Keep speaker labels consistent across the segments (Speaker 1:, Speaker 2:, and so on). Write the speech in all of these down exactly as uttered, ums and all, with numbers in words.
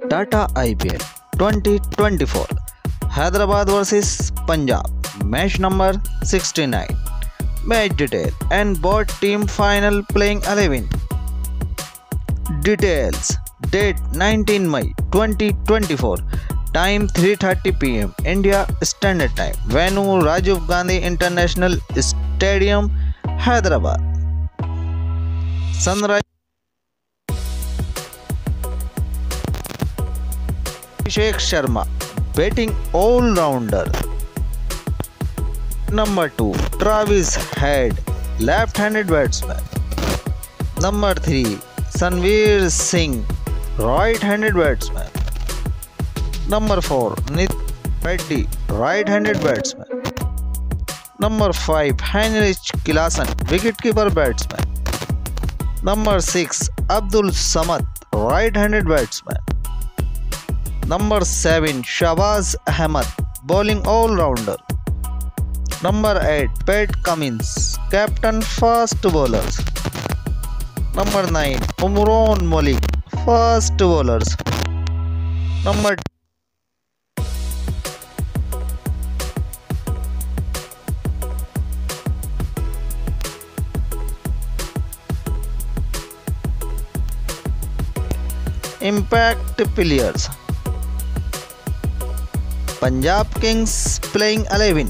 Speaker 1: Tata I P L twenty twenty-four Hyderabad versus Punjab, match number sixty-nine. Match detail and both team final playing eleven. Details: date nineteen May twenty twenty-four, time three thirty p m India Standard Time, venue Rajiv Gandhi International Stadium, Hyderabad. Sunrise Abhishek Sharma, batting all-rounder. Number two, Travis Head, left-handed batsman. Number three, Sanveer Singh, right-handed batsman. Number four, Nitin Reddy, right-handed batsman. Number five, Heinrich Klaasen, wicketkeeper batsman. Number six, Abdul Samad, right-handed batsman. Number seven, Shahbaz Ahmed, bowling all-rounder. Number eight, Pat Cummins, captain fast bowlers. Number nine, Umran Malik, fast bowlers. Number Impact players. Punjab Kings playing eleven.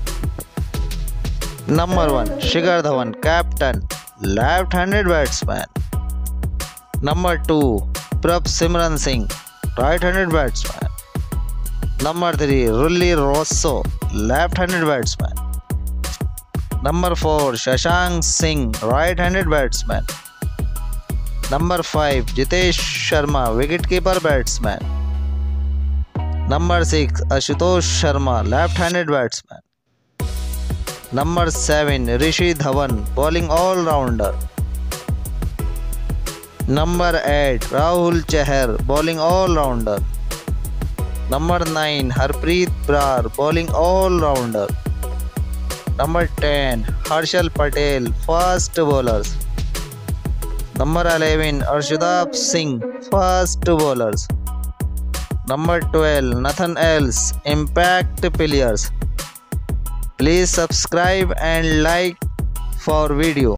Speaker 1: Number one, Shikhar Dhawan, captain, left-handed batsman. Number two, Prabh Simran Singh, right-handed batsman. Number three, Rulli Rosso, left-handed batsman. Number four, Shashank Singh, right-handed batsman. Number five, Jitesh Sharma, wicketkeeper batsman. Number six, Ashutosh Sharma, left-handed batsman. Number seven, Rishi Dhawan, bowling all-rounder. Number eight, Rahul Chahar, bowling all-rounder. Number nine, Harpreet Brar, bowling all-rounder. Number ten, Harshal Patel, fast bowlers. Number eleven, Arshdeep Singh, fast bowlers. Number twelve, Nathan Ellis, impact players. Please subscribe and like for video.